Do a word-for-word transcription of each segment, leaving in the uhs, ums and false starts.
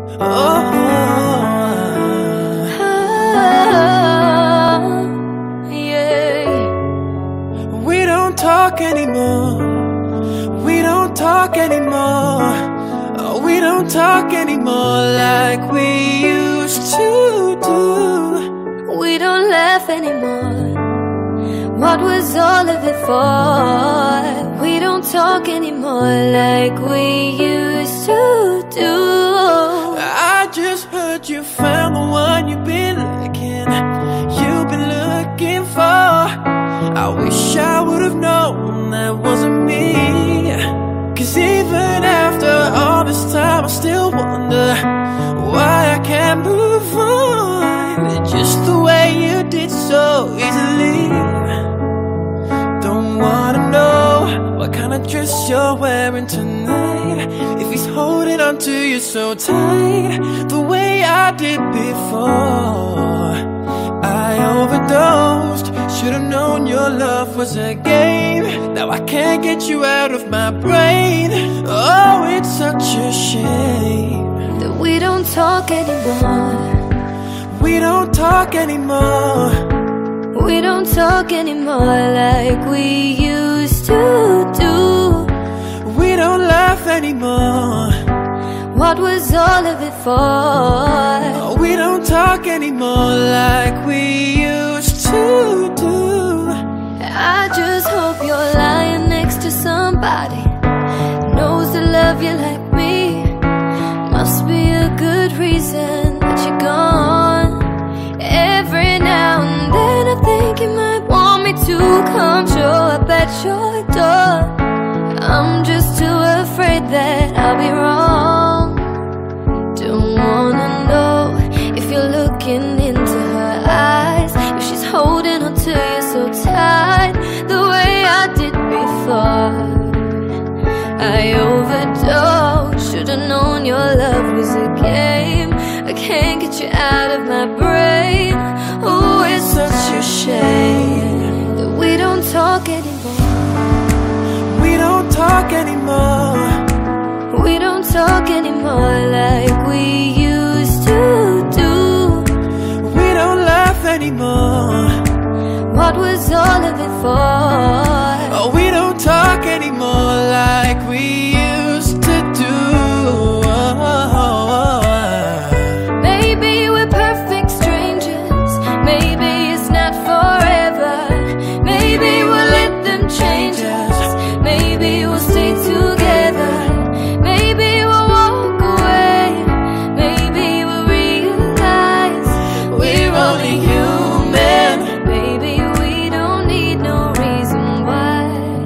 Oh, yeah. We don't talk anymore. We don't talk anymore. Oh, we don't talk anymore like we used to do. We don't laugh anymore. What was all of it for? We don't talk anymore like we used to do. I just heard you found the one you've been looking, you've been looking for. I wish I would've known that wasn't me. Cause even after all this time I still wonder why I can't move on just the way you did so easily. Don't wanna know what kind of dress you're wearing tonight, if he's holding on to you so tight the way I did before. I overdosed, should've known your love was a game. Now I can't get you out of my brain. Oh, it's such a shame that we don't talk anymore. We don't talk anymore. We don't talk anymore like we used to do. We don't laugh anymore. What was all of it for? Oh, we don't talk anymore like we used to do. I just hope you're lying next to somebody knows to love you like me. Must be a good reason that you're gone. Every now and then I think you might want me to come show up at your door. I'm just too afraid that I'll be wrong. Don't wanna know if you're looking into her eyes, if she's holding on to you so tight the way I did before. I overdosed, should've known your love was a game. I can't get you out of my brain. Oh, it's such a shame that we don't talk anymore. We don't talk anymore. We don't talk anymore like we used to do. We don't laugh anymore. What was all of it for? Oh, we don't talk anymore like we used to do. Maybe we're perfect strangers. Maybe it's not forever. Maybe we'll let them change us. Maybe we'll stay together. Maybe we'll walk away. Maybe we'll realize we're only human. Maybe we don't need no reason why.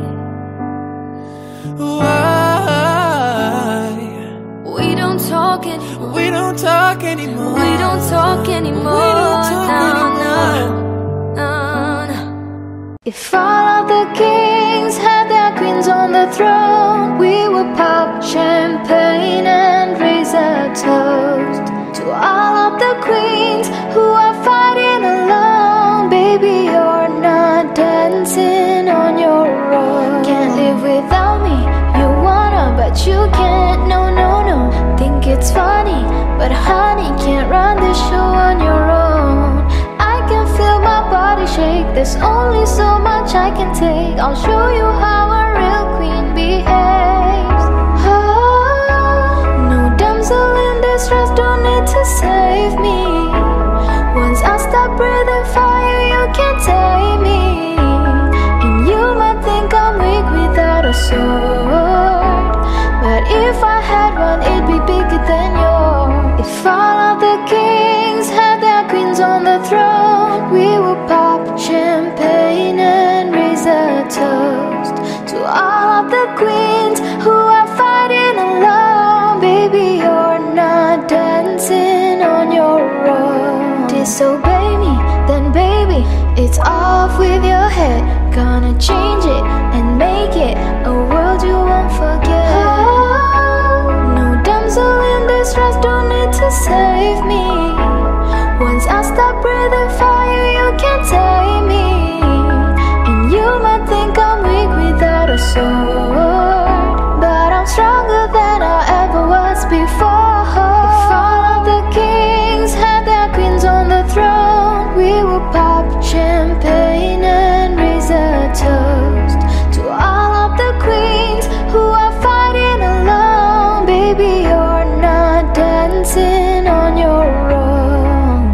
Why? We don't talk anymore. We don't talk anymore. We don't talk anymore. We don't talk no, anymore. No, no, no. If all of the kings had their queens on the throne, we would pop champagne and raise a toast to all of the queens who are fighting alone. Baby, you're not dancing on your own. Can't live without me, you wanna, but you can't. No, no, no, think it's funny, but honey, can't run this show on your own. I can feel my body shake, there's only so much I can take. I'll show you how a real queen behaves. Oh, no damsel in distress, don't need to save me. Once I stop breathing fire, you can't take me. And you might think I'm weak without a sword, but if I had one, it'd be bigger than yours. If all of the kings had their queens on the throne, we would pop champagne and raise a toast to all of the queens who are fighting alone. Baby, you're not dancing on your own. Disobey me, then baby, it's off with your head. Gonna change it and make it a world you won't forget. Oh, no damsel in distress, don't need to save me. Once I stop breathing fire, you can't take me. And you might think I'm weak without a sword, but I'm stronger than I ever was before. If all baby, you're not dancing on your own.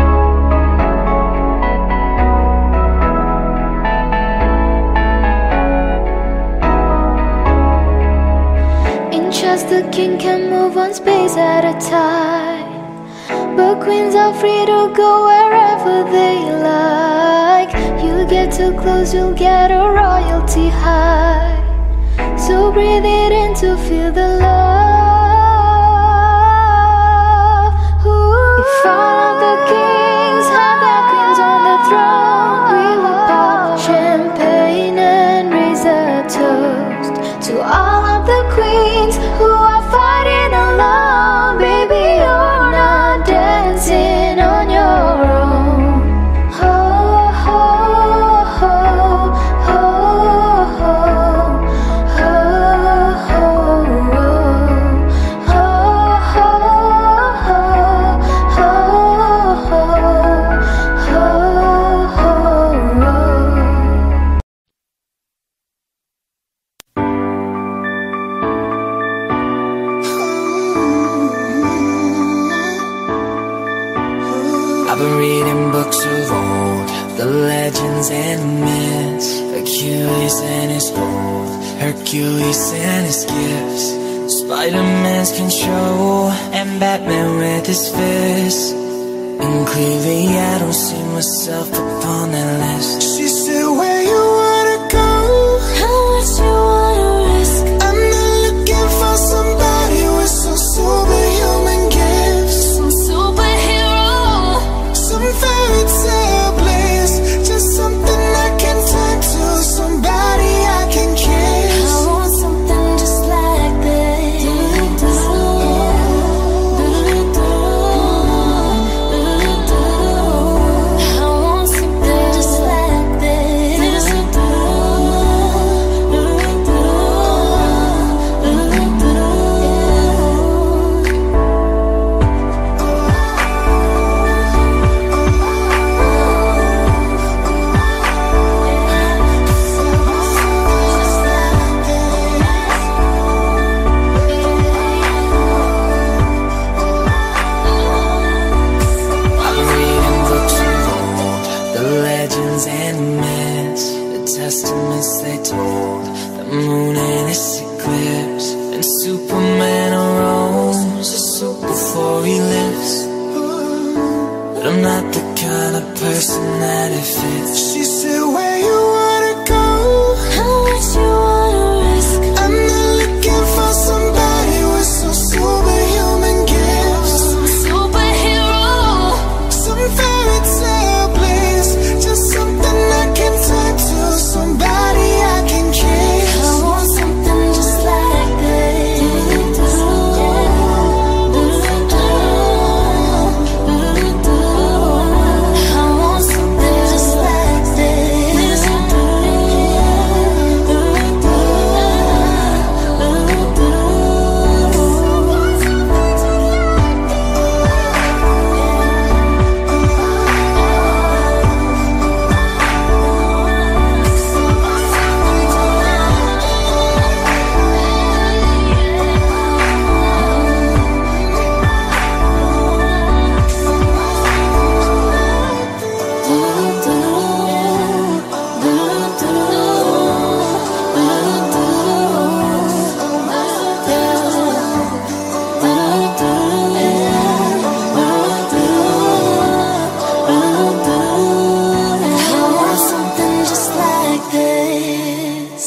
Just the king can move one space at a time, but queens are free to go wherever they like. You get too close, you'll get a royalty high. So breathe it in to feel the love. Ooh. If all of the kings had their queens on the throne, we would pop champagne and raise a toast to all of the queens who are fighting alone. Baby, you're not dancing on your own. Ho, ho, ho, ho, ho, ho, ho, ho, ho, ho, ho, ho, ho. I've been reading books of old, the legends and myths, Achilles and his gold, Hercules and his gifts, Spider-Man's control, and Batman with his fists. And clearly I don't see myself upon that list. She said, where you wanna go? How much you wanna risk? I'm not looking for somebody with some superhuman gifts, Some superhero, some fairy tale bliss, just something I can turn to, somebody I can kiss. I want something just like this. I want something just like this. I've been reading books of old, the legends and myths, the testaments they told, the moon and its eclipse, and Superman arose a suit before he lives. But I'm not the kind of person that it fits. She said, where you wanna go? How much you wanna risk? I'm not looking for somebody with some superhuman gifts, Some superhero, some fairy tale bliss, just something I can turn to, somebody I can kiss. I want something just like this. I want something just like this. I want something just like this.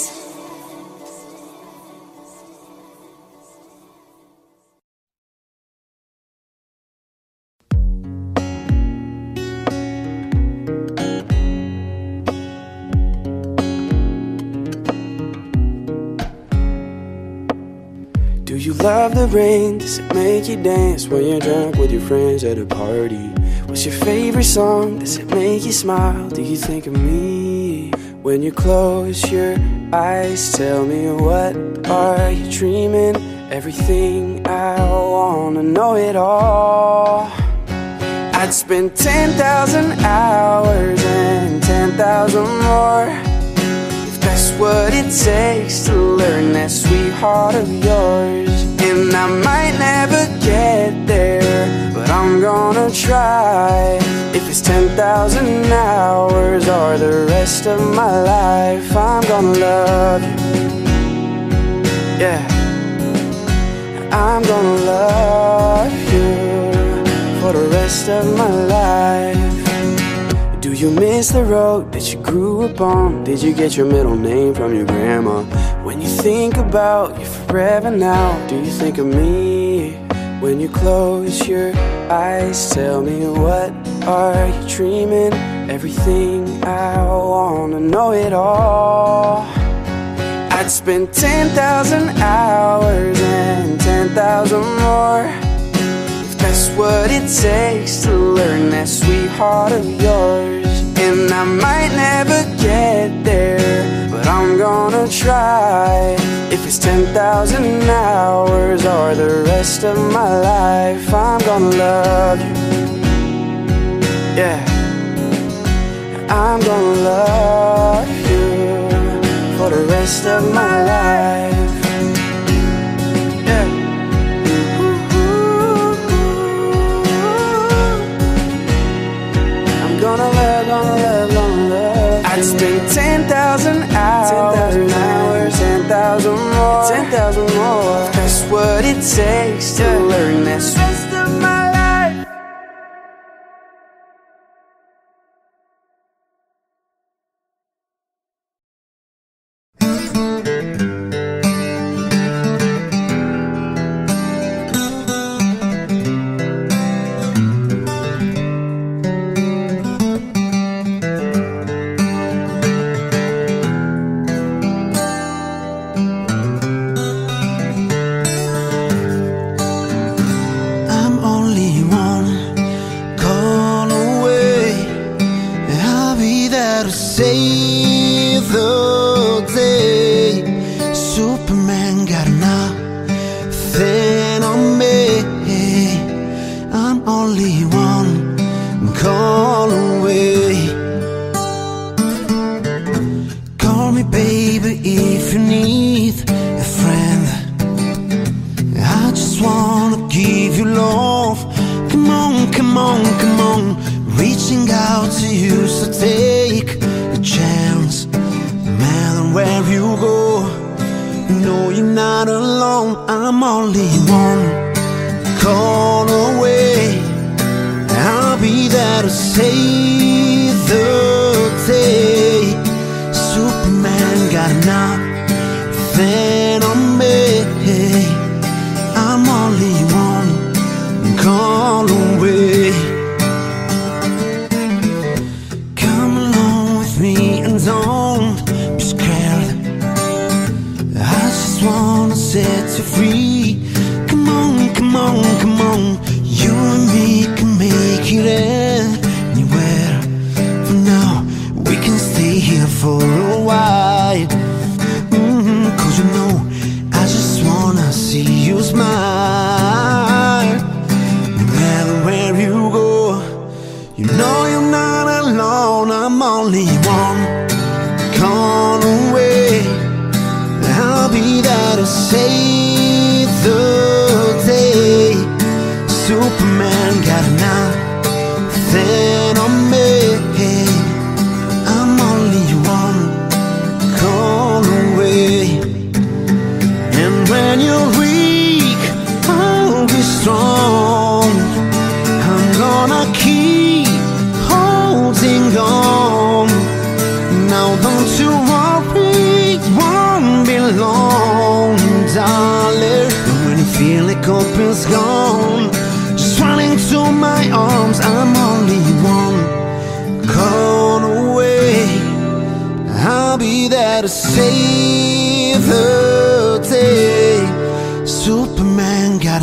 Do you love the rain? Does it make you dance when you're drunk with your friends at a party? What's your favorite song? Does it make you smile? Do you think of me? When you close your eyes, tell me, what are you dreaming? Everything, I wanna know it all. I'd spend ten thousand hours and ten thousand more if that's what it takes to learn that sweet heart of yours. And I might try. If it's ten thousand hours or the rest of my life, I'm gonna love you. Yeah, I'm gonna love you for the rest of my life. Do you miss the road that you grew up on? Did you get your middle name from your grandma? When you think about you forever now, do you think of me? When you close your eyes, tell me, what are you dreaming? Everything I wanna know it all. I'd spend ten thousand hours and ten thousand more, if that's what it takes to learn that sweet heart of yours. And I might never get there, but I'm gonna try. If it's ten thousand hours or the rest of my life, I'm gonna love you. Yeah, I'm gonna love you for the rest of my life. Yeah. I'm gonna love, gonna love, gonna love. I'd spend ten thousand hours, ten thousand hours, ten thousand more, ten thousand more. That's what it takes to learn that rest of my life. Save the day. Superman got nothing on me. I'm only one call away. Call me baby if you need a friend. I just wanna give you love. Come on, come on, come on. Reaching out to you, so take a chance. No matter where you go, no, you're not alone. I'm only one call away. I'll be there to save the day. Superman got nothing on me. I'm only one call away. Don't be scared. I just wanna set you free. Come on, come on, come on. You and me can make it anywhere. For now, we can stay here for a while. Mm-hmm, cause you know, I just wanna see you smile. No matter where you go, you know you're not alone. I'm only one call away. I'll be there to save the day. Superman got nothing on me. I'm only one call away. And when you're weak, I'll be strong. I'm gonna keep holding on. Now don't you worry, it won't be long, darling. And when you feel like hope is gone, just run into my arms. I'm only one call away. I'll be there to save the day. Superman got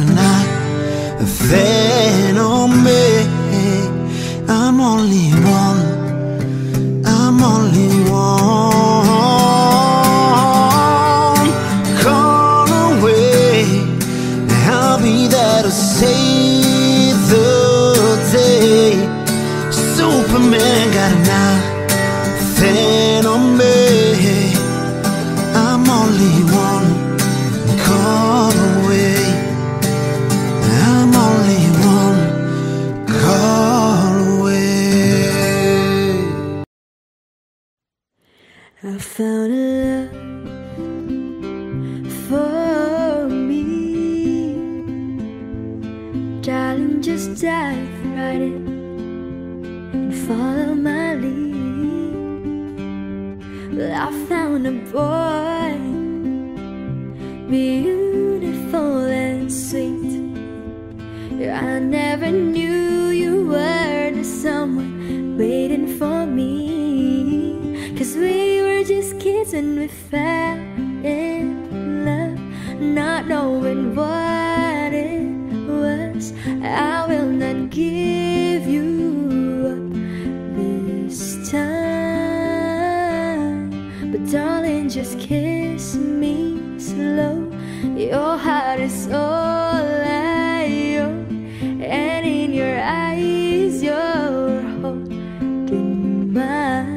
nothing on me. I'm only one, I'm only one call away. I'll be there to save the day. Superman got nothing on me. I'm only one call away. I'm only one call just dive right in and follow my lead. Well, I found a boy, beautiful and sweet. I never knew you were the someone waiting for me. 'Cause we were just kids and we fell in love, not knowing what it was. I will not give you up this time, but darling, just kiss me slow. Your heart is all I own, and in your eyes you're holding mine.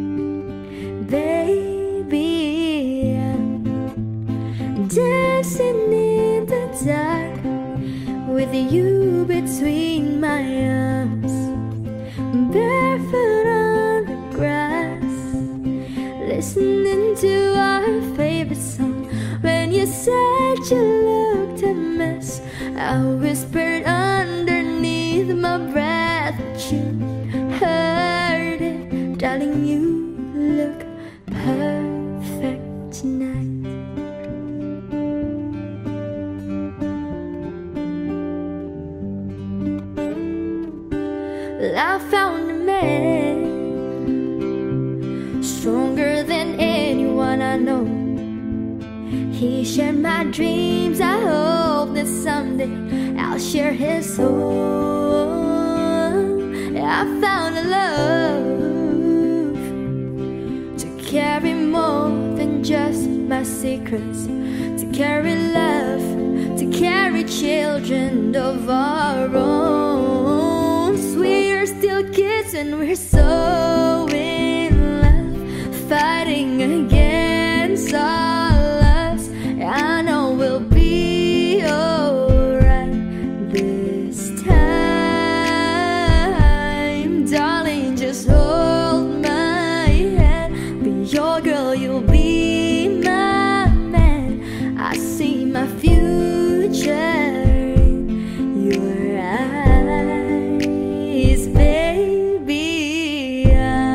Baby, I'm dancing in the dark with you between my arms, barefoot on the grass, listening to our favorite song. When you said you looked a mess, I whispered underneath my breath, but you heard it. Darling, you look perfect tonight. Well, I found a man stronger than anyone I know. He shared my dreams. I hope that someday I'll share his soul. I found a love to carry more than just my secrets, to carry love, to carry children of our own. We're still kids and we're so in love, fighting against all odds. I know we'll be alright this time. Darling, just hold my hand. Be your girl, you'll be my man. I see my future in your eyes, baby. I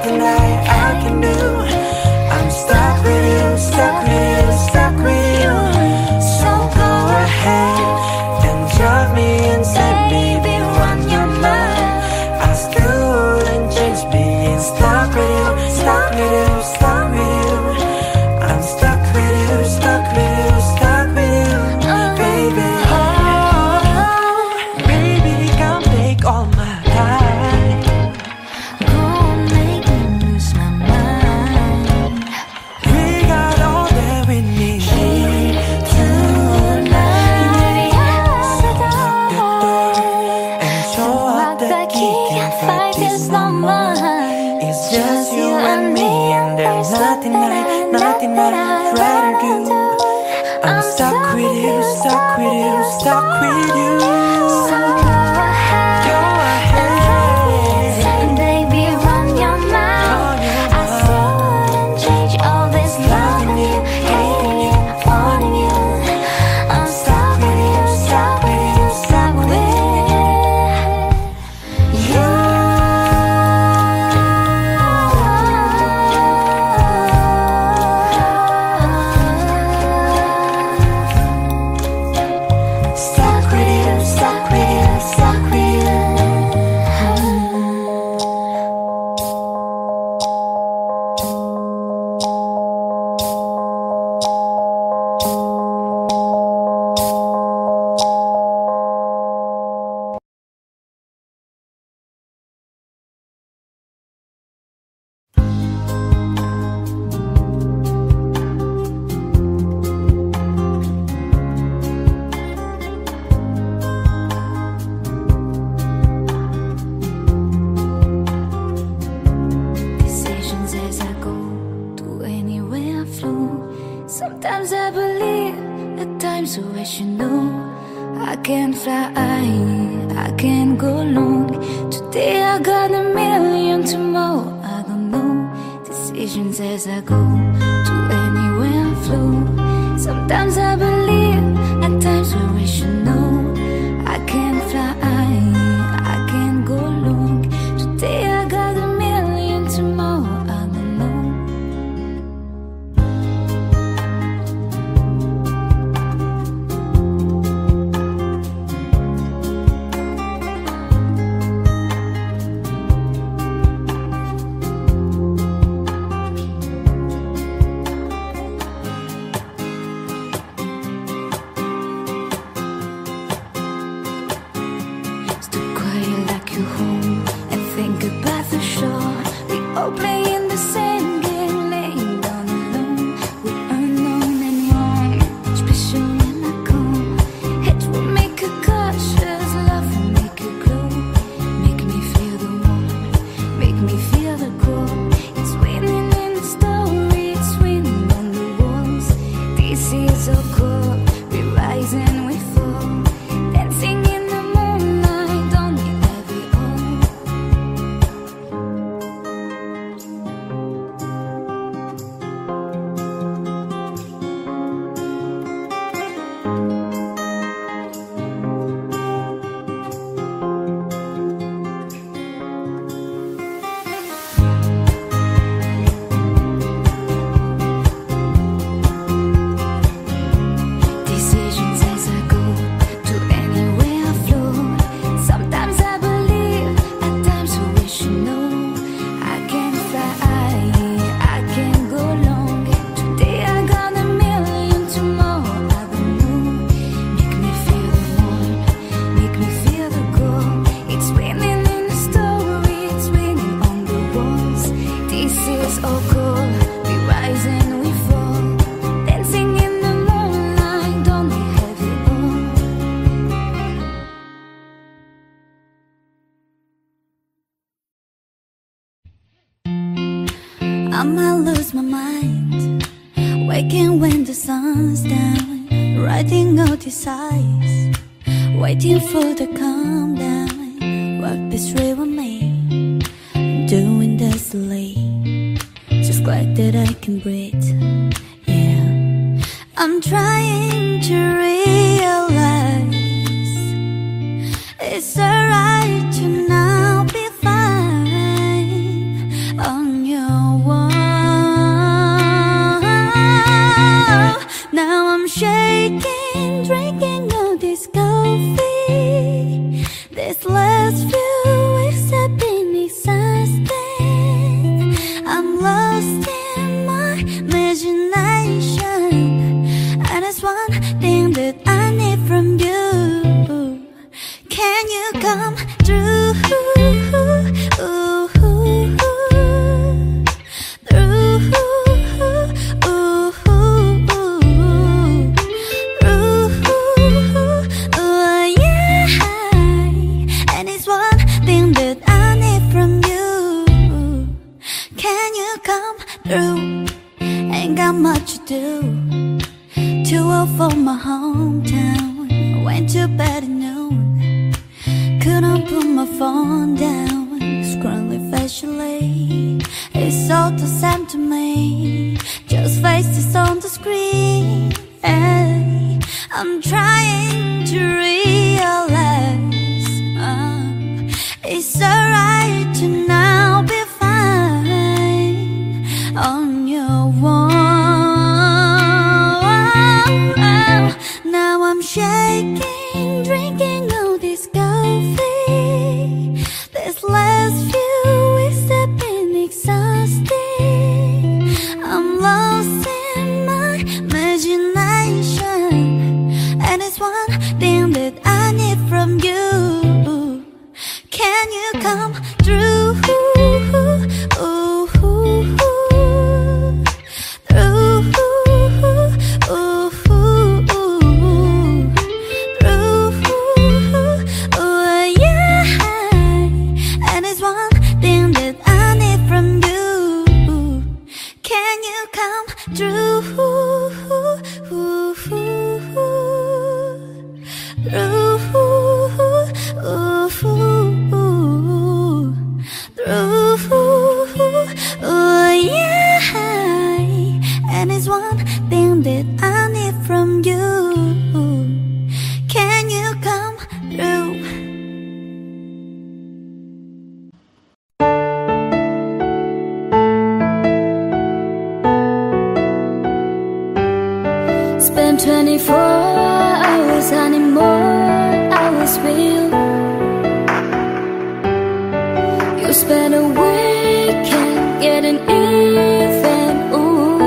nothing I, I can do. I'm stuck with you, stuck with you, stuck with you. So go ahead and drive me insane, baby, run your mind. I still wouldn't change being stuck with you, stuck with you, stuck with you. I'm stuck with you, stuck with you, stuck with you, baby. Oh, baby, come take all my time. Go make me lose my mind. We got all that we need here tonight. And show up the key, can't fight this no more. It's just you and me, and there's nothing that, nothing that I'd rather do. I'm stuck with you, stuck with you, stuck with you. So go ahead, Go ahead, and baby, run your mouth. I still wouldn't change all this loving you, hating you, wanting you. I'm stuck with you, stuck with you, stuck with you. stuck with you, stuck with you, stuck with you. Decisions as I go to anywhere I flow. Sometimes I believe, at times I wish you know. I can fly, I can go long. Today I got a million, tomorrow I don't know. Decisions as I go to anywhere I flow. Sometimes I believe, at times I wish you know. I can fly, I can go long. Today I got a million, tomorrow I don't know. Stood quiet like you home and think about the shore. We all playing the same game, laying down alone. We're unknown and wrong, special when I come. It will make you cautious, love will make you glow. Make me feel the warmth, make me feel the cold. It's winning in the story, it's winning on the walls. This is so cold, we rise and we fall. Dancing in the moonlight, don't we have it all? Decisions as I go to anywhere I flow. Sometimes I believe, at times I wish you know. I can fly, I can go long. Today I got a million, tomorrow I don't know. Make me feel the warmth, make me feel the cold. It's winning in the story, it's winning on the walls. This is all cold, we rise and we fall. Dancing in the moonlight, don't we have it all? I might lose my mind, waking when the sun's down, writing out these eyes, waiting for the calm down. Walk this way with me, doing this late, just glad that I can breathe. Yeah, I'm trying to realize it's alright to now be fine. Oh shaking, drinking all this coffee. This last few weeks have been exhausting. I'm lost in my imagination, and it's one thing that I need from you. Can you come through? Ain't got much to do. Too old for my hometown. I went to bed at noon. Couldn't put my phone down. Scrolling facially, it's all the same to me. Just faces on the screen. Hey, I'm trying to realize um, it's alright to now be fine on your own. Now I'm shaking, drinking all this coffee. This last few weeks have been exhausting. I'm lost in my imagination, and it's one thing that I need from you. Can you come through? Spend twenty-four hours and more hours with you. You spend a weekend getting even, ooh.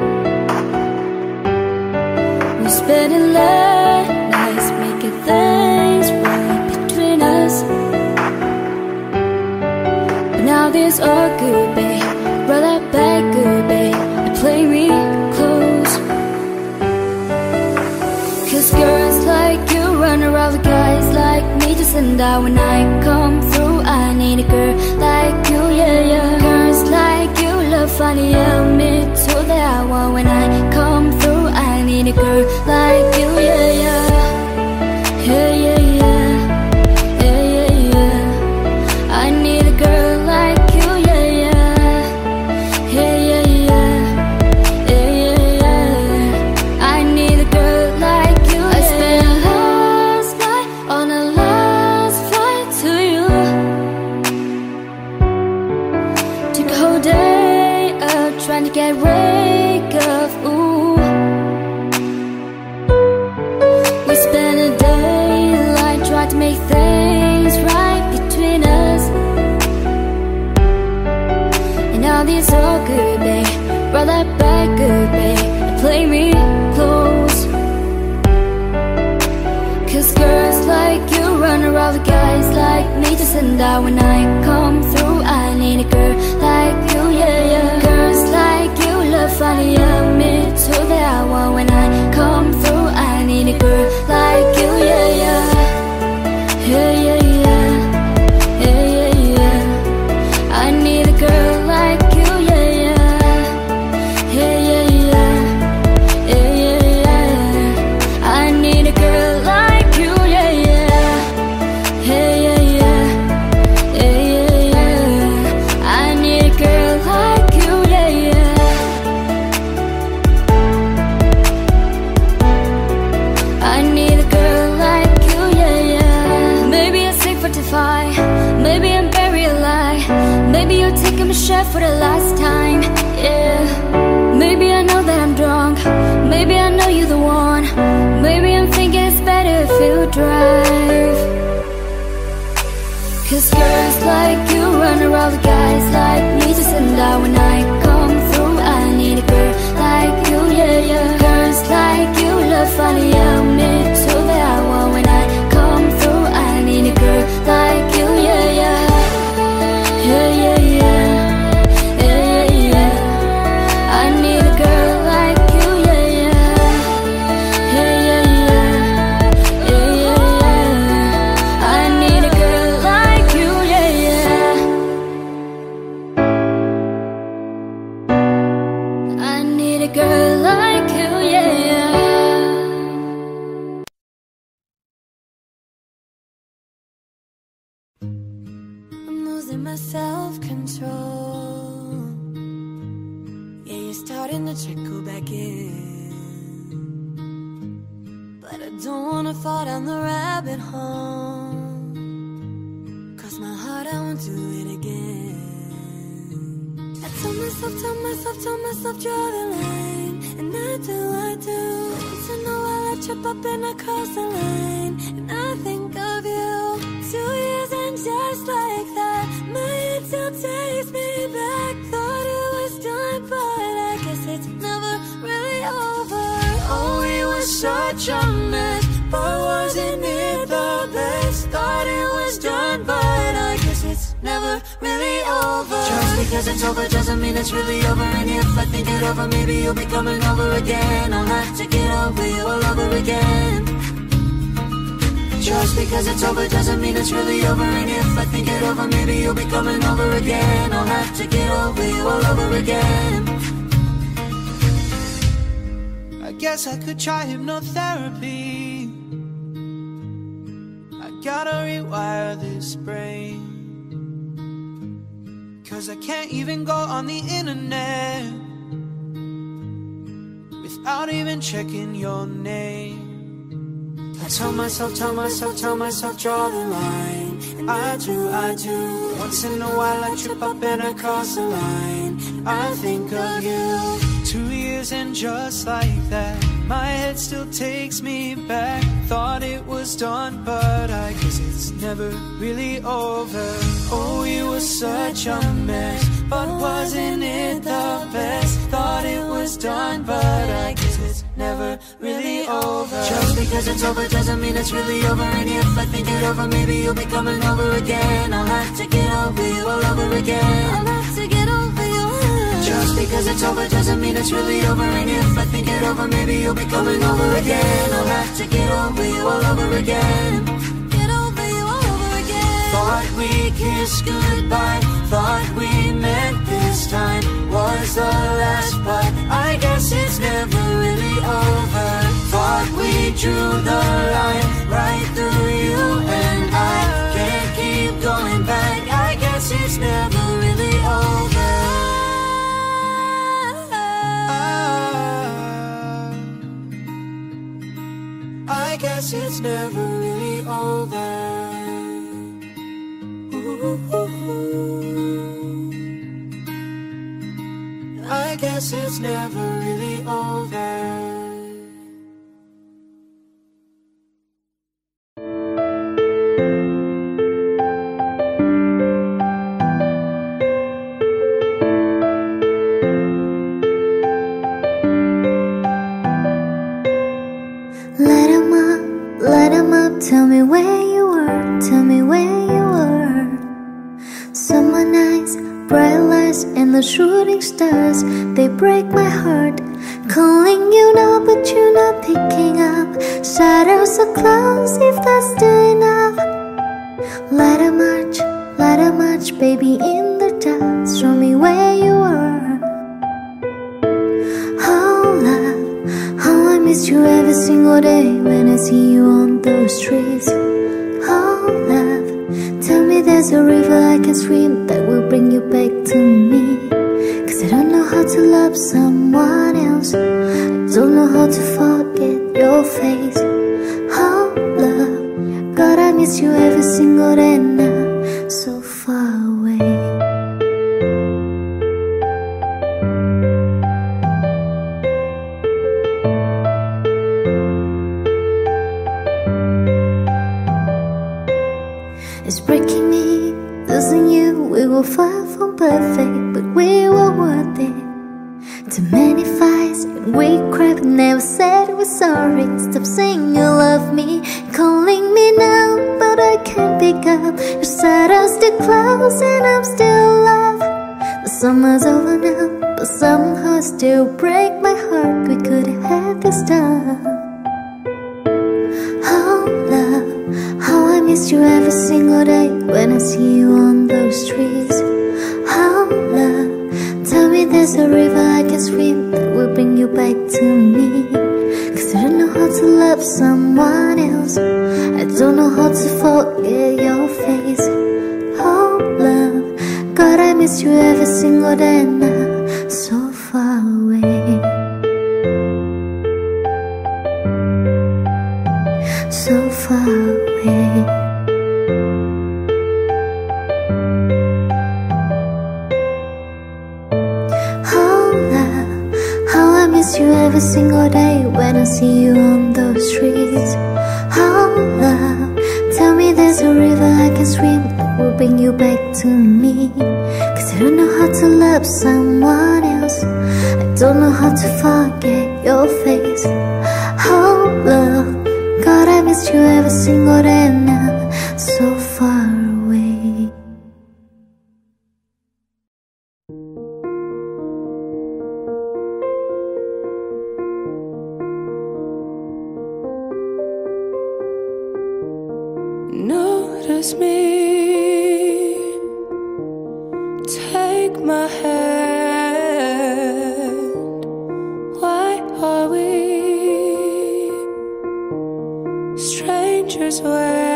We spend a late nights making things right between us. But now this all good, babe. Roll that back good, babe, and play me close. Cause girls like you run around with guys like me just and I. When I come through, I need a girl like you, yeah, yeah. Girls like you love funny, yeah, me too, that I want. When I come through, I need a girl like you, yeah, yeah. Yeah, yeah, yeah. Yeah, yeah, yeah. I need a girl like you, yeah, yeah. Yeah, yeah, yeah. Yeah, yeah, yeah. I need a girl like you. I spent last night on a last flight to you. Took a whole day out trying to get wake up, ooh. We spent a daylight trying to make things right between us. And now this all good, babe. Roll that back good, babe, and play me close. Cause girls like you run around with guys like me just and I. When I come through, I need a girl like you, yeah, yeah. Girls like you love funny, yeah, me too, that I want. When I come through, I need a girl like you, yeah, yeah. Yeah, yeah, yeah. Yeah, yeah, yeah. I need a girl like you, yeah, yeah. Yeah, yeah, yeah. Yeah, yeah, yeah. I need a girl like you, yeah, yeah. Yeah, yeah, yeah. Yeah, yeah, yeah. I need a girl like you, yeah, yeah. I need a girl like you, yeah, yeah. Maybe I'm sick for defy. Maybe I'm buried alive. Maybe you're taking my shot for the last time, yeah. Maybe I know that I'm drunk. Maybe I know you're the one. feel drive. Cause girls like you run around with guys like me to send out. When I come through, I need a girl like you, yeah, yeah. Girls like you love funny, yeah, me too, that I want. When I come through, I need a girl like you, yeah, yeah. Yeah, yeah, yeah, yeah, yeah, yeah. I need a girl like you, yeah, yeah. Yeah, yeah, yeah, yeah, yeah, yeah. I need a girl like you, yeah, yeah. I need a girl like you, yeah, yeah. I'm losing my self-control. Yeah, you're starting to trickle back in, but I don't wanna fall down the rabbit hole. Cross my heart, I won't do it again. I tell myself, tell myself, tell myself, draw the line. And I do, I do. Once in a while I trip up and I cross the line, and I think of you. Two years and just like that, my head still takes me back. Thought it was done, but I guess it's never really over. Oh, it was such a mess, but wasn't it the best? Thought it was done, but I guess it's never really over. Just because it's over doesn't mean it's really over. And if I think it over, maybe you'll be coming over again. I'll have to get over you all over again. Just because it's over doesn't mean it's really over. And if I think it over, maybe you'll be coming over again. I'll have to get over you all over again. I guess I could try hypnotherapy. I gotta rewire this brain, cause I can't even go on the internet without even checking your name. I tell myself, tell myself, tell myself, draw the line. I do, I do. Once in a while I trip up and I cross the line. I think of you. Two years and just like that, my head still takes me back. Thought it was done, but I guess it's never really over. Oh, it was such a mess, but wasn't it the best? Thought it was done, but I guess it's never really over. Just because it's over doesn't mean it's really over. And if I think it over, maybe you'll be coming over again. I'll have to get over you all over again. I'll have to get over you. Just because it's over doesn't mean it's really over. And if I think it over, maybe you'll be coming over again. I'll have to get over you all over again. Get over you all over again. Thought we kissed goodbye, thought we met this time was the last, but I guess it's never really over. Thought we drew the line right through you and I. Can't keep going back, I guess it's never really over. I guess it's never really over. Ooh. I guess it's never really over. Let 'em up, let 'em up. Tell me where you were, tell me where you were. Summer nights, bright lights, and the shooting stars, they break my heart. Calling you now, but you're not picking up. Shadows so close, if that's still enough. Let 'em march, let 'em march, baby, in the dark. Show me where you were. Oh, love, how I miss you every single day when I see you on those streets. Oh, love, tell me there's a river I can swim that will bring you back to me. Cause I don't know how to love someone else. I don't know how to forget your face. Oh, love, God, I miss you every single day now, so far away. never said we're sorry. Stop saying you love me, calling me now, but I can't pick up. Your shadows still close and I'm still alive. The summer's over now, but somehow it still break my heart. We could have had this time. Oh love, how I miss you every single day when I see you on those streets. Oh love, tell me there's a river I can swim that will bring you back to me. Cause I don't know how to love someone else, I don't know how to forget your face. Oh love, God, I miss you every single day now, so far away, so far away. Oh love, how I miss you every single day when I see you on those streets. Oh love, tell me there's a river I can swim that will bring you back to me. Cause I don't know how to love someone else, I don't know how to forget your face. Oh love, God, I miss you every single day now, so far away. Notice me, take my hand. Why are we strangers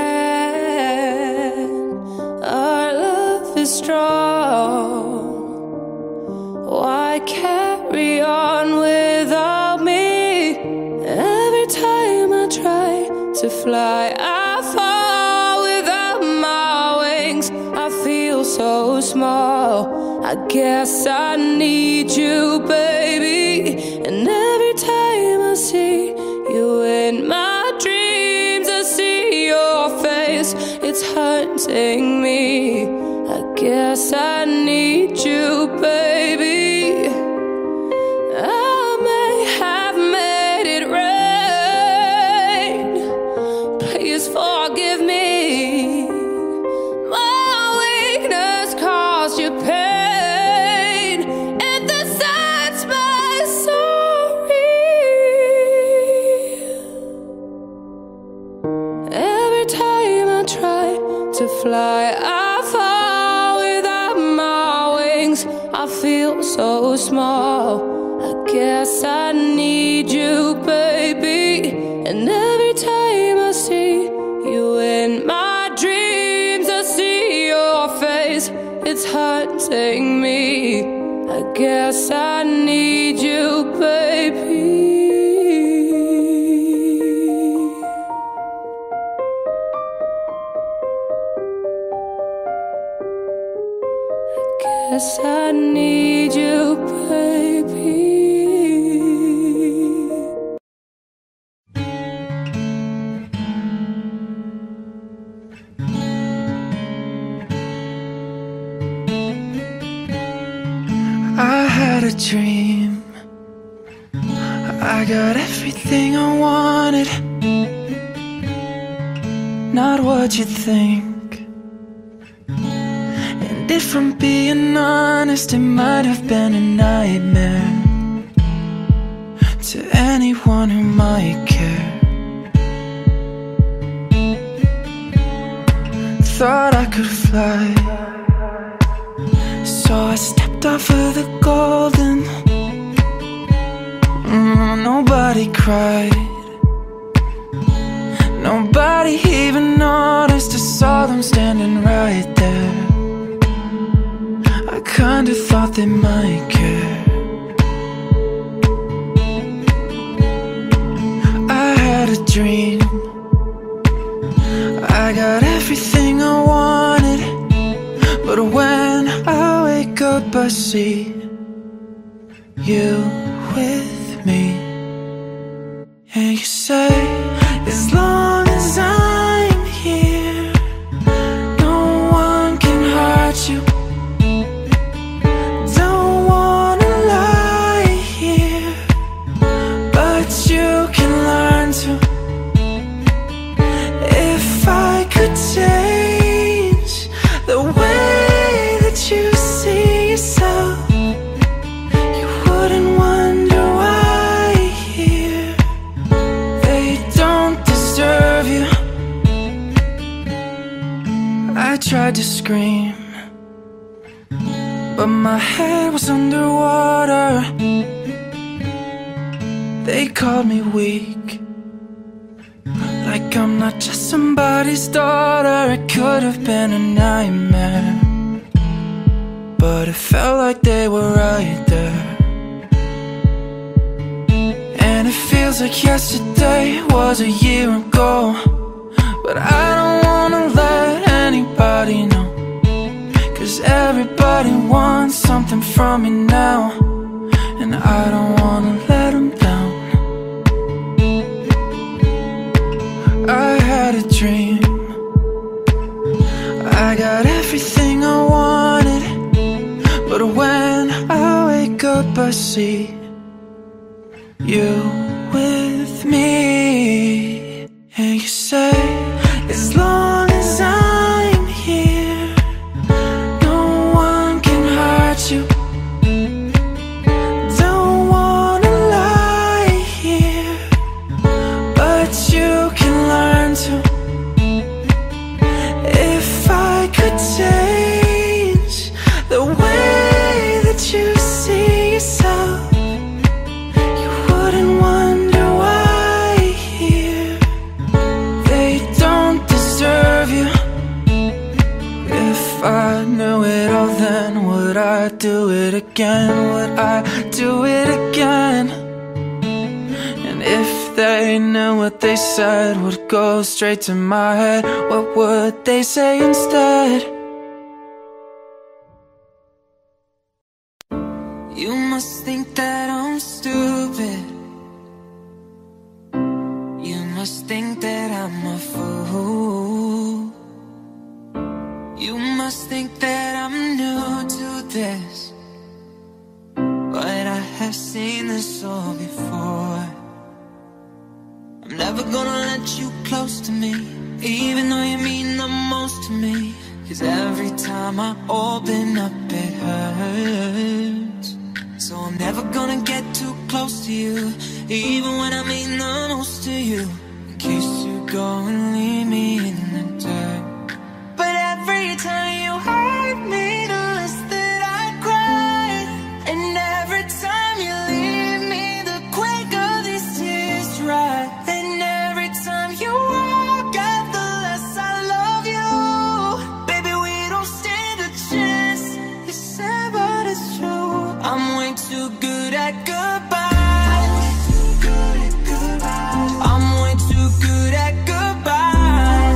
when our love is strong? Why carry on without me? Every time I try to fly, I fall without my wings. I feel so small, I guess I need you, baby. And every time I see you in my dreams, I see your face, it's haunting me. I guess I need you, baby. I may have made it rain, please forgive me. My weakness caused you pain, and this sets my sorry. Every time I try to fly, I fall without my wings. I feel so small, I guess I need you, baby. And every time I see you in my dreams, I see your face, it's haunting me. I guess I need you, baby. Guess I need you, baby. I had a dream, I got everything I wanted, not what you think. And if I'm being honest, it might have been a nightmare to anyone who might care. Thought I could fly, so I stepped off of the golden. mm, Nobody cried, nobody even noticed. I saw them standing right there, I kinda thought they might care. I had a dream, I got everything I wanted, but when I wake up I see you with me. And you say, as long as I'm here, no one can hurt you. Don't wanna lie here, but tried to scream, but my head was underwater. They called me weak, like I'm not just somebody's daughter. It could have been a nightmare, but it felt like they were right there. And it feels like yesterday was a year ago, but I don't wanna let anybody know, 'cause everybody wants something from me now, and I don't wanna let them down. I had a dream, I got everything I wanted, but when I wake up I see you with me. And you say, as long as I'm here, no one can hurt you. Don't wanna lie here, but you can learn to. If I could change the way that you see yourself, you wouldn't wonder why here they don't deserve you. If I knew it all, then would I do it again? Would I do it again? And if they knew what they said would go straight to my head, what would they say instead? You must think that I'm stupid. You must think that I'm a fool. You must think that I'm new to this, but I have seen this all before. I'm never gonna let you close to me, even though you mean the most to me, 'cause every time I open up it hurts. So I'm never gonna get too close to you, even when I mean the most to you, in case you go and leave me in the dirt. But every time you hurt me, the less that I cry, and every time you leave me, the quicker these tears dry. And every time you walk out, the less I love you. Baby, we don't stand a chance. It's sad, but it's true. I'm way too good at goodbye. I'm way too good at goodbye.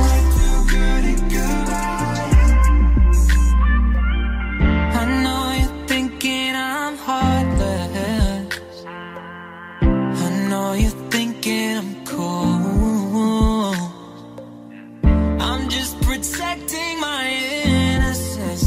I know you're thinking I'm heartless. I know you're thinking I'm cool. I'm just protecting my innocence.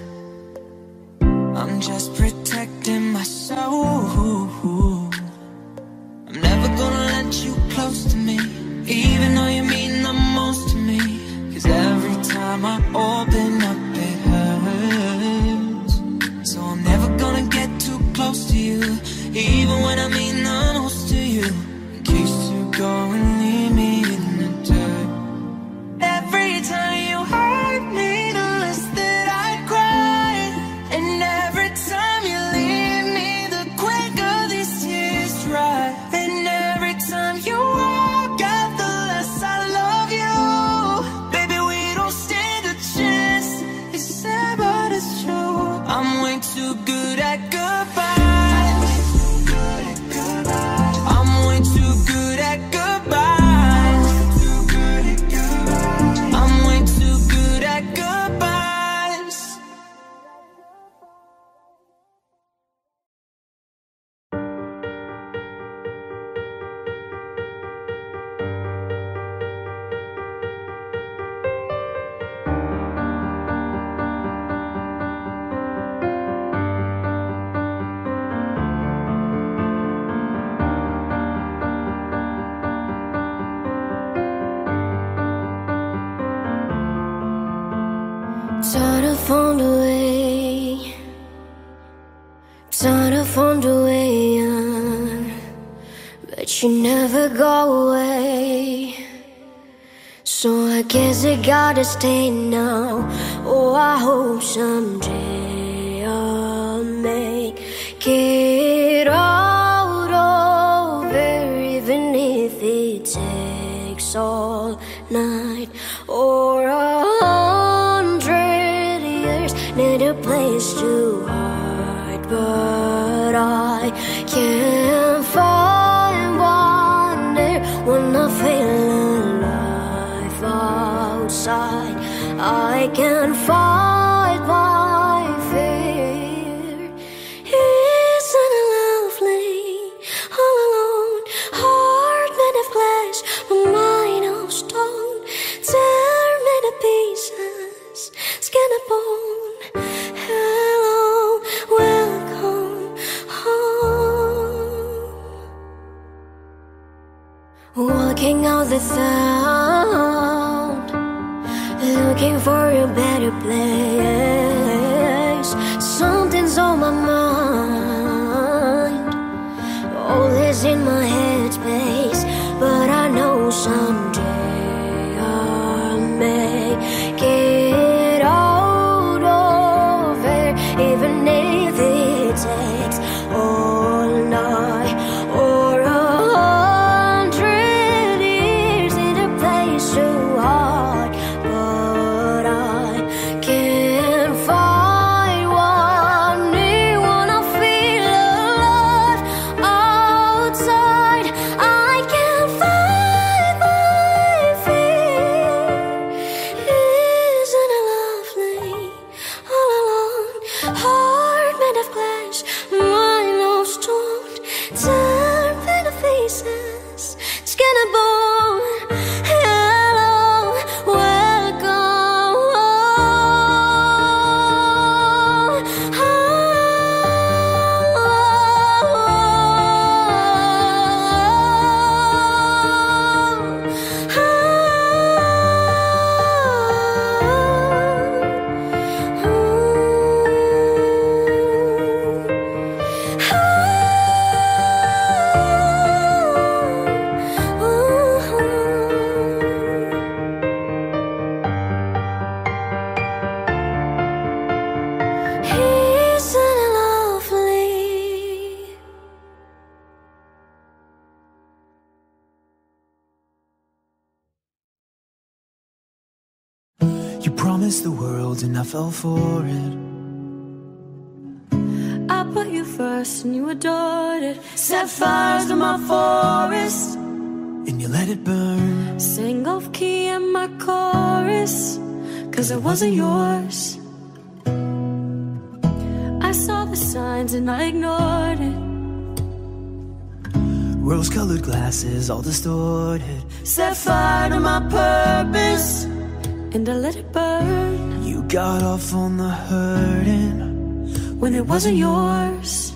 I'm just protecting my soul. I'm never gonna let you close to me, even though you mean the most to me, 'cause every time I open up it hurts. So I'm never gonna get too close to you, even when I mean the most to you, in case you go and leave me in the dirt. Every time you hurt me, the less that I cry, and every time you leave me, the quicker these tears dry. And every time you walk out, the less I love you. Baby, we don't stand a chance. It's sad, but it's true. I'm way too good at goodbye. I'm way too good at goodbye. I'm way too good at goodbyes. Turn the phone away, turn the phone away, uh, but you never go away. So I guess I gotta stay now. Oh, Oh, I hope someday I'll make it out of there, even if it takes all night or a hundred years. Need a place to hide, but I can't find one there. When I feel alive outside, I can fight my fear. Isn't it lovely? All alone, heart made of glass, my mind of stone, tear me to pieces, skin and bone. Hello, welcome home. Walking out the town, looking for a better place. Something's on my mind, all is in my headspace. But I know someday I'll make it out of there, even if it takes all night or a hundred years. Need a place to hide, but I can't find one near. When I feel alive outside, I can't find my fear. Isn't it lovely? All alone, heart made of glass, mind of stone, tear me to pieces, skin and bone. Hello, welcome Isn't it lovely? You promised the world and I fell for it. I put you first and you adored it. Set fires to my forest, And you let it burn. sang off key in my chorus, cause it wasn't yours. I saw the signs and I ignored it. Rose-colored glasses all distorted. Set fire to my purpose, and I let it burn You got off on the hurting when it wasn't yours.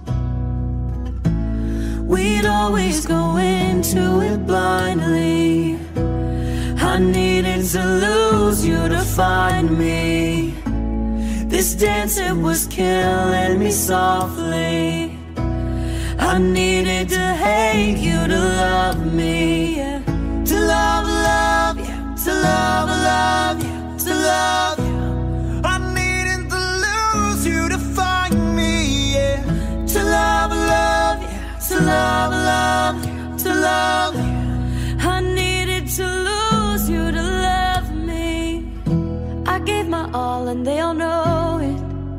We'd always go into it blindly. I needed to lose you to find me. This dance, it was killing me softly. I needed to hate you to love me, yeah. To love, love you, to love, love you, to love you. I needed to lose you to find me, yeah. To love, love you, to love, love you, to love you. I needed to lose you to love me. I gave my all and they all know it.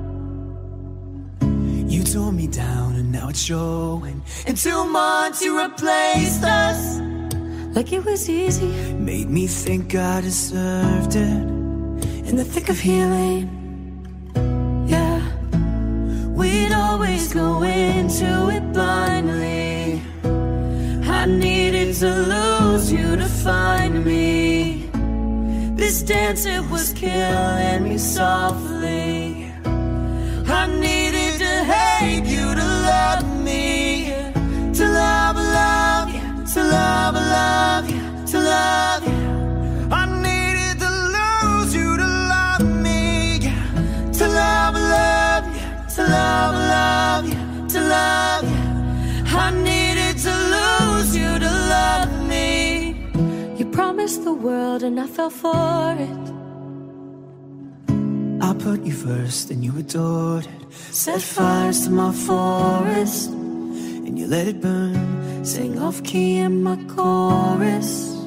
You tore me down and now it's showing. In two months you replaced us Like it was easy, made me think I deserved it. in the thick of healing, yeah. We'd always go into it blindly. I needed to lose you to find me. This dance, it was killing me softly. I needed to hate you to love me, to love, love you, to love, love you, to love you. I needed to lose you to love me, yeah. To love, love you, to love, love you, to love you. I needed to lose you to love me. You promised the world and I fell for it. I put you first and you adored it. Set fires to my forest and you let it burn. Sing off key in my chorus.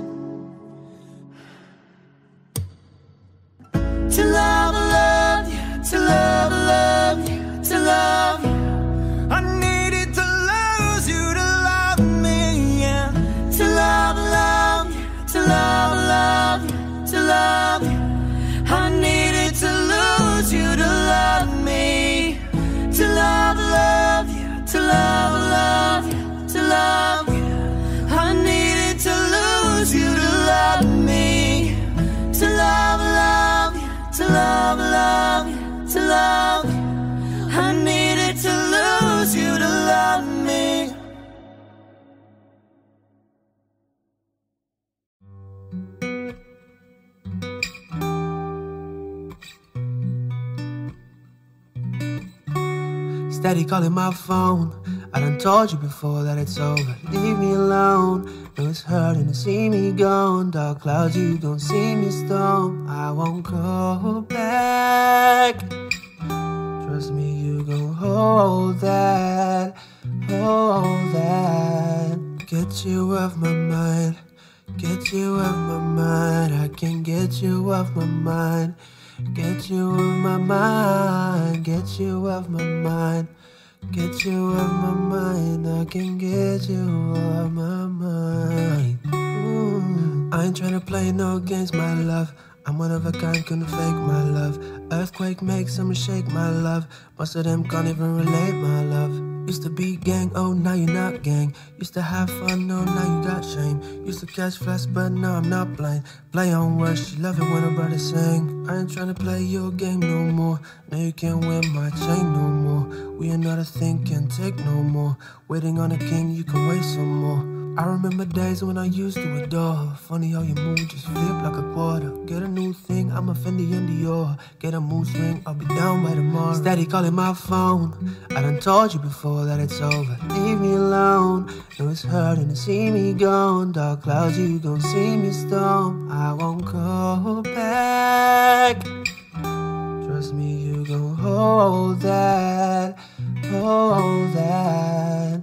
To love, I love you. To love, I love you. To love you. I needed to lose you to love me, yeah. To love, I love you. To love, I love you. To love you. I needed to lose you to love me. To love, I love you. To love, I love you. To love you. I needed to lose you to love me. To love, I love you. To love, I love you. To love you. I needed to lose you to love me. Steady calling my phone. I done told you before that it's over. Leave me alone. Know it's hurting to see me gone. Dark clouds, you gon' see me storm. I won't go back. Trust me, you gon' hold that, hold that. Get you off my mind. Get you off my mind. I can get you off my mind. Get you off my mind. Get you off my mind. Get you off my mind. I can get you off my mind. Ooh. I ain't tryna play no games, my love. I'm one of a kind, couldn't fake my love. Earthquake makes them shake, my love. Most of them can't even relate, my love. Used to be gang, oh now you're not gang. Used to have fun, oh now you got shame. Used to catch flash, but now I'm not blind. Play on words, she love it when her brother sing. I ain't tryna play your game no more. Now you can't win my chain no more. We are not a thing, can't take no more. Waiting on a king, you can wait some more. I remember days when I used to adore. Funny how you move, just flip like a quarter. Get a new thing, I'm a Fendi and Dior. Get a mood swing, I'll be down by tomorrow. Steady calling my phone. I done told you before that it's over. Leave me alone. Know it's hurting to see me gone. Dark clouds, you gon' see me storm. I won't go back. Trust me, you gon' hold that, hold that.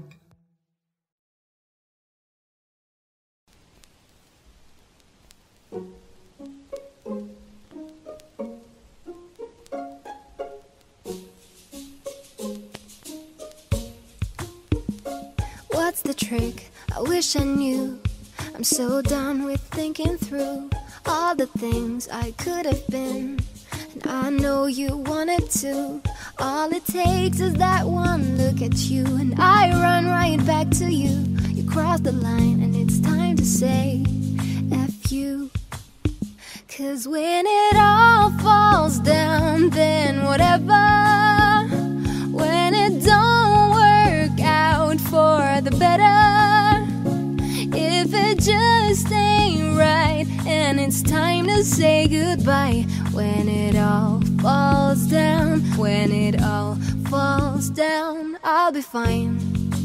What's the trick? I wish I knew. I'm so done with thinking through all the things I could have been, and I know you wanted to. All it takes is that one look at you, and I run right back to you. You cross the line and it's time to say F you. Cause when it all falls down, then whatever. When it don't work out for the better, if it just ain't right and it's time to say goodbye. When it all falls down, when it all falls down, I'll be fine.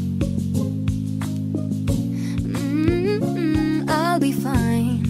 Mm-mm, I'll be fine.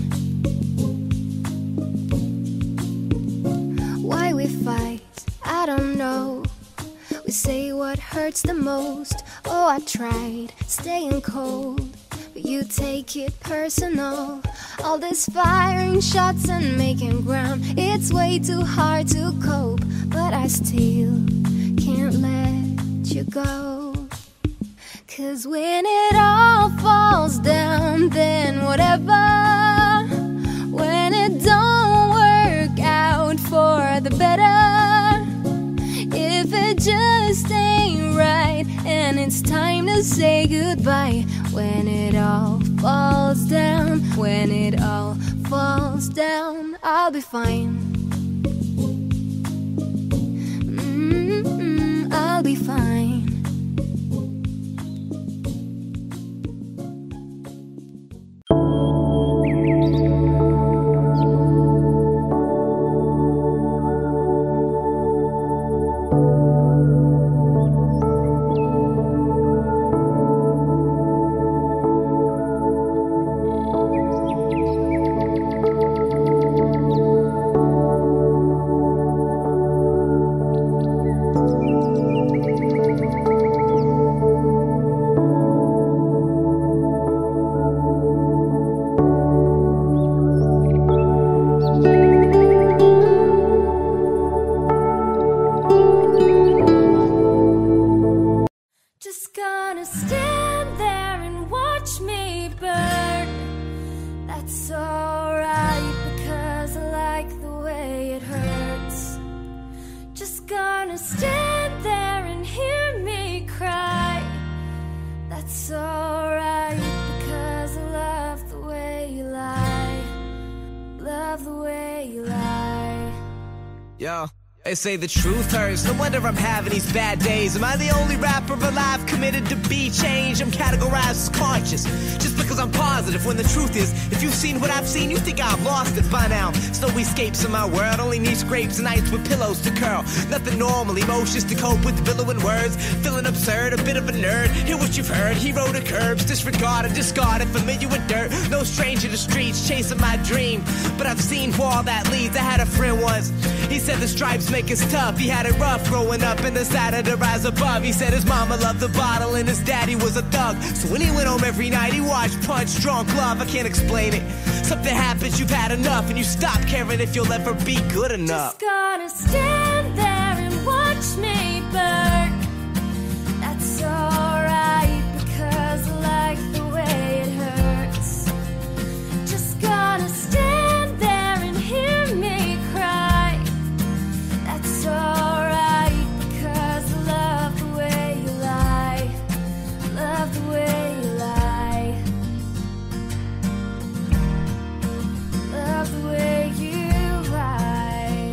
Why we fight, I don't know. We say what hurts the most. Oh, I tried staying cold, but you take it personal. All this firing shots and making ground, it's way too hard to cope. But I still can't let you go. Cause when it all falls down, then whatever. When it don't work out for the better, if it just ain't right and it's time to say goodbye. When it all falls down, when it all falls down, I'll be fine. Mm-mm, I'll be fine. gonna stand there and watch me burn. That's alright, because I like the way it hurts. Just gonna stand there and hear me cry. That's alright, because I love the way you lie. Love the way you lie. Yo, they say the truth hurts. No wonder I'm having these bad days. Am I the only rapper alive committed to be changed? I'm categorized as conscious just because I'm positive, when the truth is, if you've seen what I've seen, you think I've lost it by now. Snow escapes in my world, only need scrapes and nights with pillows to curl. Nothing normal, emotions to cope with billowing words. Feeling absurd, a bit of a nerd. Hear what you've heard, hero to curbs, disregarded, discarded, familiar with dirt. No stranger to streets, chasing my dream, but I've seen where all that leads. I had a friend once, he said the stripes make us tough. He had it rough growing up and decided to rise above. He said his mama loved the bottle and his daddy was a thug. So when he went home every night, he watched Punch Drunk Love. I can't explain it. Something happens, you've had enough, and you stop caring if you'll ever be good enough. Just gonna stand there and watch me burn. That's alright, because I like the way it hurts. Just gonna stand there and hear me cry. That's alright, because I love the way you lie. Love the way you lie. Love the way you lie.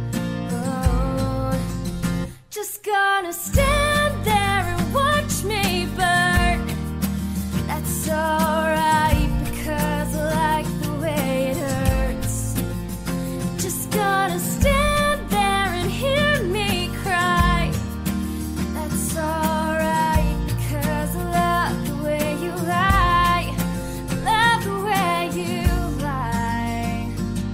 Oh. Just gonna stand there and watch me burn. That's alright, because I like the way it hurts. Just gonna stand there and hear me cry. That's alright, because I love the way you lie. Love the way you lie.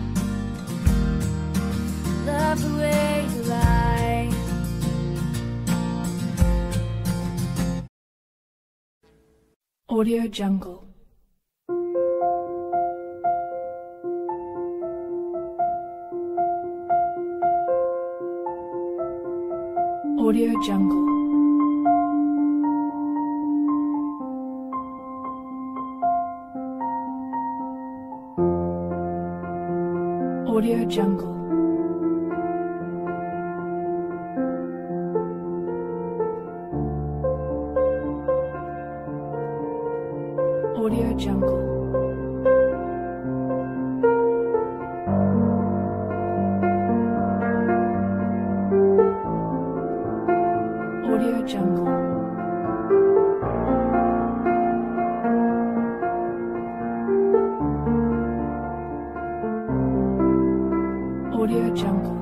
Love the way you lie. Audio Jungle. Audio Jungle. Audio Jungle. Audio Jungle. Audio Jungle. Audio Jungle.